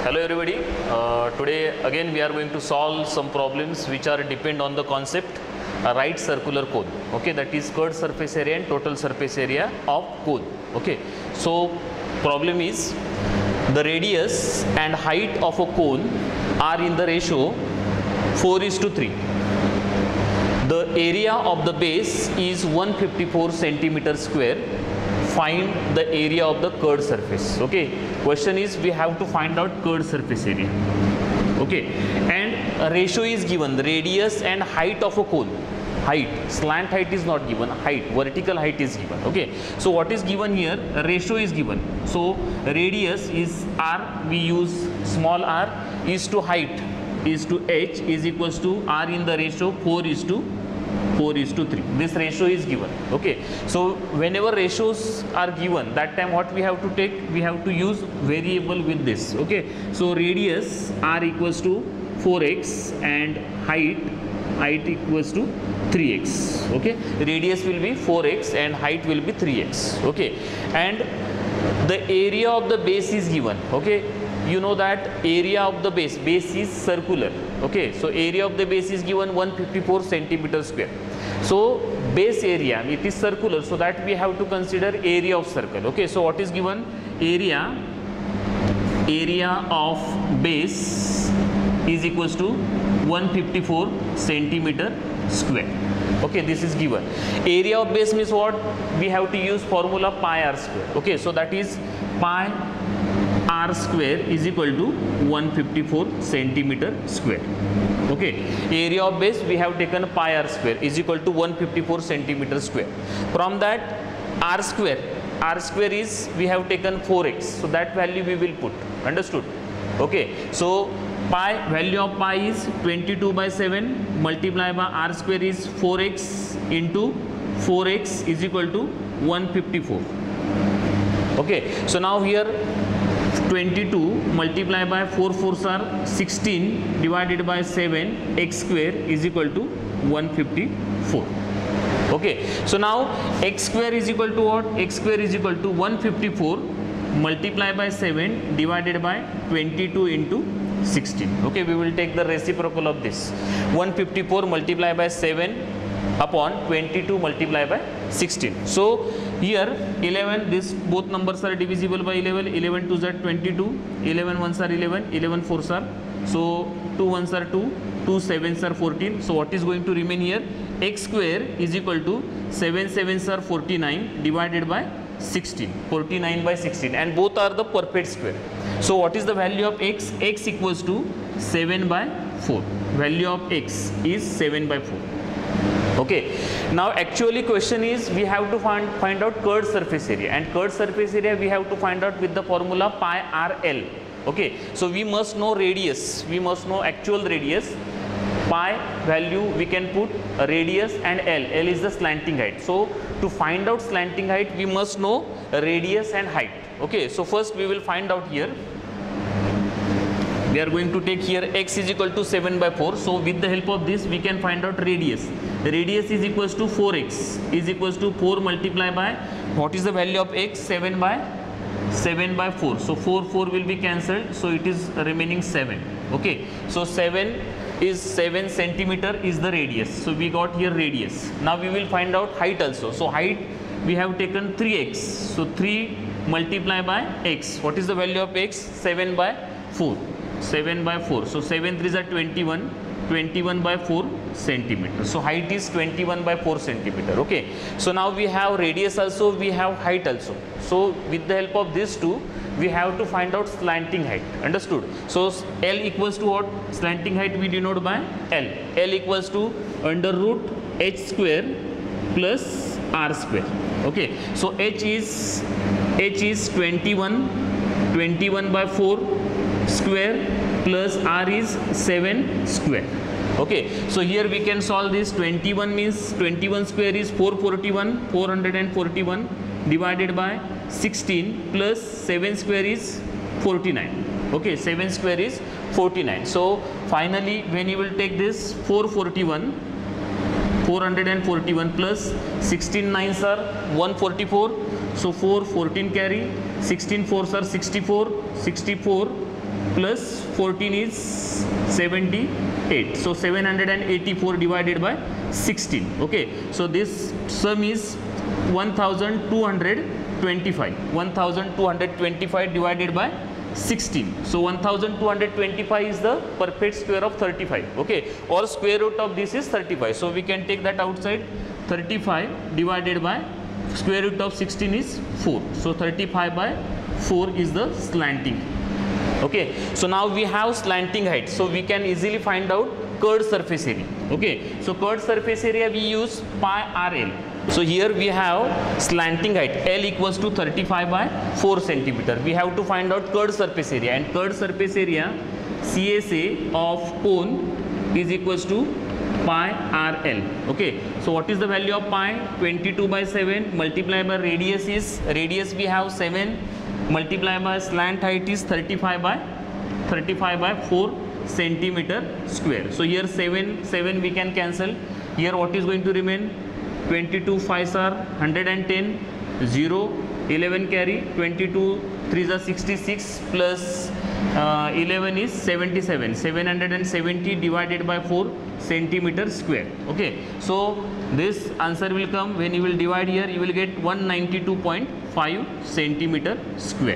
Hello everybody. Today again we are going to solve some problems which are depend on the concept a right circular cone. Okay, that is curved surface area and total surface area of cone. Okay, so problem is the radius and height of a cone are in the ratio 4:3. The area of the base is 154 centimeter square. Find the area of the curved surface. Okay, question is we have to find out curved surface area. Okay, and a ratio is given, the radius and height of a cone. Height, slant height is not given, height, vertical height is given. Okay, so what is given here? A ratio is given. So radius is r, we use small r, is to height is to h is equals to r in the ratio 4:3. This ratio is given. Okay, so whenever ratios are given, that time what we have to take, we have to use variable with this. Okay, so radius r equals to 4x and height equals to 3x. Okay, radius will be 4x and height will be 3x. Okay, and the area of the base is given. Okay, you know that area of the base is circular. Okay, so area of the base is given 154 centimeter square. So base area, it is circular, so that we have to consider area of circle. Okay, so what is given? Area of base is equals to 154 centimeter square. Okay, this is given. Area of base means what? We have to use formula pi r square. Okay, so that is pi r square is equal to 154 centimeter square. Okay, area of base we have taken pi r square is equal to 154 centimeter square. From that r square is we have taken 4x, so that value we will put. Understood? Okay, so pi, value of pi is 22/7 multiplied by r square is 4x into 4x is equal to 154. Okay, so now here 22 multiplied by 4 4s are 16 divided by 7 x square is equal to 154. Okay, so now x square is equal to what? X square is equal to 154 multiplied by 7 divided by 22 into 16. Okay, we will take the reciprocal of this. 154 multiplied by 7 upon 22 multiplied by 16. So here 11, this both numbers are divisible by 11. 11 2s are 22, 11 1s are 11, 11 4s are, so 2 1s are 2, 2 7s are 14. So what is going to remain here? X square is equal to 7 7s are 49 divided by 16, 49 by 16, and both are the perfect square. So what is the value of x? X equals to 7/4. Value of x is 7/4. Okay, now actually question is we have to find out curved surface area, and curved surface area we have to find out with the formula pi r l. Okay, so we must know radius, we must know actual radius. Pi value we can put radius, and l is the slanting height. So to find out slanting height we must know radius and height. Okay, so first we will find out here. We are going to take here x is equal to 7/4. So with the help of this we can find out radius. Radius is equals to 4x is equals to 4 multiplied by, what is the value of x? 7/4. So 4 will be cancelled, so it is remaining 7. Okay, so 7 centimeter is the radius. So we got here radius. Now we will find out height also. So height we have taken 3x. So 3 multiplied by x. What is the value of x? 7/4. 7/4. So 7 3s are 21. 21/4 centimeter. So height is 21/4 centimeter. Okay, so now we have radius also, we have height also. So with the help of these two we have to find out slanting height. Understood? So L equals to what? Slanting height we denote by L. L equals to under root h square plus r square. Okay, so h is 21/4 square plus r is 7 square. Okay, so here we can solve this. 21 means 21 square is 441 divided by 16 plus 7 square is 49. Okay, 7 square is 49. So finally when you will take this 441 plus 16 9s are 144. So 4 14 carry, 16 4s are 64 plus 14 is 78. So 784 divided by 16. Okay, so this sum is 1225. 1225 divided by 16. So 1225 is the perfect square of 35. Okay, or square root of this is 35. So we can take that outside. 35 divided by square root of 16 is 4. So 35 by 4 is the slanting. Okay, so now we have slanting height, so we can easily find out curved surface area. Okay, so curved surface area we use pi RL. So here we have slanting height L equals to 35 by 4 centimeter. We have to find out curved surface area, and curved surface area CSA of cone is equals to pi RL. Okay, so what is the value of pi? 22 by 7 multiplied by radius is, radius we have 7 multiplied by slant height is 35 by 4 centimeter square. So here 7 we can cancel. Here what is going to remain? 22 5s are 110, 0, 11 carry, 22 3s are 66 plus 11 is 77. 770 divided by 4 centimeter square. Okay, so this answer will come when you will divide here, you will get 192.5 centimeter square.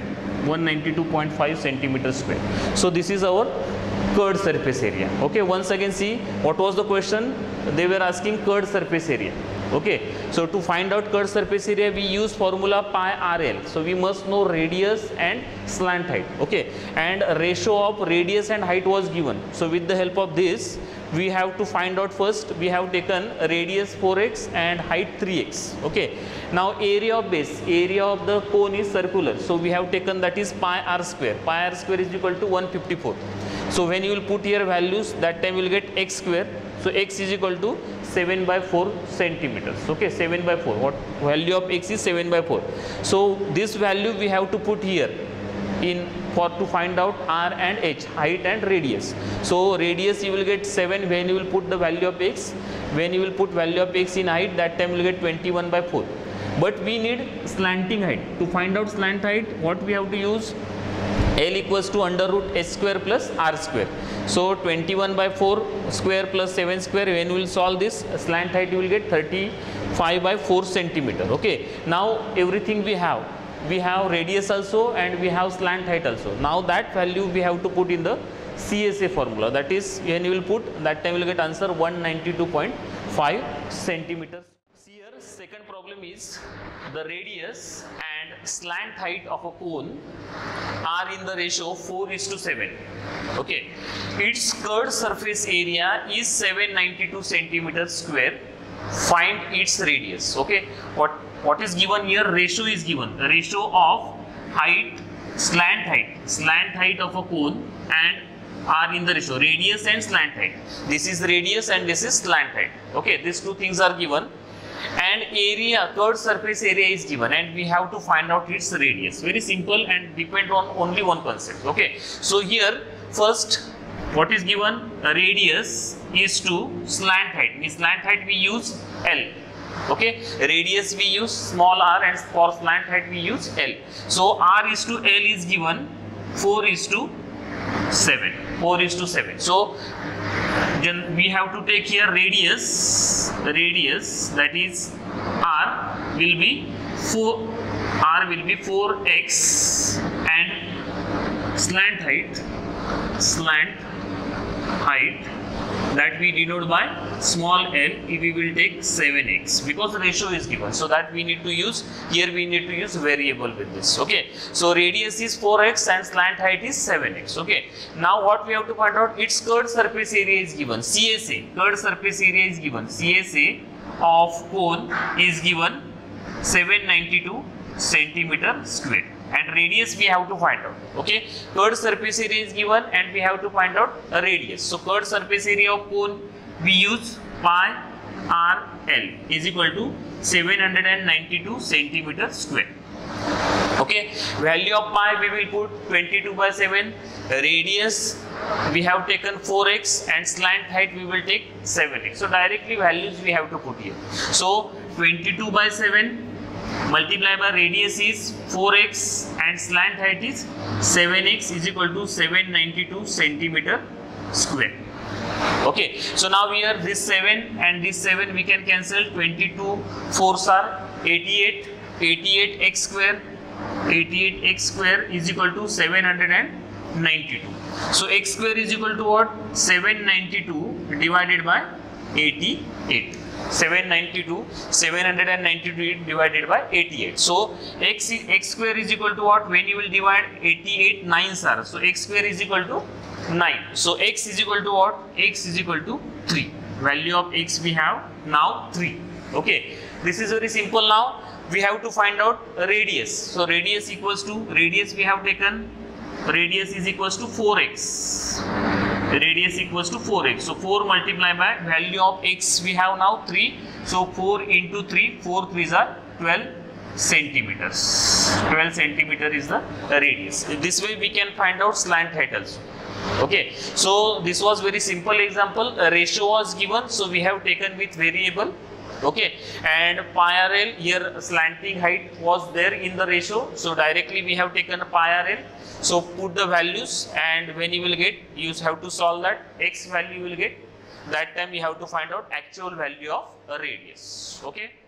192.5 centimeter square. So this is our curved surface area. Okay, once again see what was the question. They were asking curved surface area. Okay, so to find out curved surface area we use formula pi RL. So we must know radius and slant height. Okay, and ratio of radius and height was given. So with the help of this we have to find out. First we have taken radius 4x and height 3x. Okay, now area of base, area of the cone is circular, so we have taken that is pi r square. Pi r square is equal to 154. So when you will put here values, that time you will get x square. So x is equal to 7 by 4 centimeters. Okay, 7 by 4. What value of x is 7 by 4. So this value we have to put here in for to find out r and h, height and radius. So radius you will get 7 when you will put the value of x. When you will put value of x in height, that time you will get 21 by 4. But we need slanting height. To find out slant height, what we have to use? L equals to under root h square plus r square. So 21 by 4 square plus 7 square, when we will solve this slant height you will get 35 by 4 centimeter. Okay, now everything we have radius also and we have slant height also. Now that value we have to put in the CSA formula, that is when you will put, that time you will get answer 192.5 centimeters. Here second problem is the radius and slant height of a cone are in the ratio 4:7. Okay, its curved surface area is 792 centimeters square. Find its radius. Okay, what is given here? Ratio is given. The ratio of height, slant height of a cone, and are in the ratio radius and slant height. This is radius and this is slant height. Okay, these two things are given. And area, curved surface area is given, and we have to find out its radius. Very simple and depend on only one concept. Okay, so here first what is given? Radius is to slant height. In slant height we use L. Okay, radius we use small r, and for slant height we use L. So r is to L is given 4:7. 4:7. So we have to take here radius, that is r will be 4x, and slant height that we denote by small l, we will take 7x, because the ratio is given. So that we need to use, here we need to use variable with this. Okay, so radius is 4x and slant height is 7x. Okay, now what we have to find out? Its curved surface area is given. CSA, curved surface area is given. CSA of cone is given 792 centimeter square, and radius we have to find out. Okay, curved surface area is given and we have to find out a radius. So curved surface area of cone we use pi RL is equal to 792 centimeter square. Okay, value of pi we will put 22 by 7, radius we have taken 4x, and slant height we will take 7x. So directly values we have to put here. So 22 by 7 multiply by radius is 4x and slant height is 7x is equal to 792 centimeter square. Okay, so now here this 7 and this 7 we can cancel. 22 4s are 88, 88x square, 88x square is equal to 792. So x square is equal to what? 792 divided by 88. 792 divided by 88. So x square is equal to what? When you will divide 88 9s are. So x square is equal to 9. So x is equal to what? X is equal to 3. Value of x we have now 3. Okay. This is very simple now. We have to find out radius. So radius equals to, radius we have taken, radius is equals to 4x. Radius equals to 4x. So 4 multiplied by value of x we have now 3. So 4 into 3, 4 3s are 12 centimeters. 12 centimeter is the radius. This way we can find out slant height also. Okay. So this was very simple example. A ratio was given. So we have taken with variable. Okay, and pi RL here slanting height was there in the ratio, so directly we have taken pi RL. So put the values, and when you will get, you have to solve that x value you will get. That time you have to find out actual value of a radius. Okay.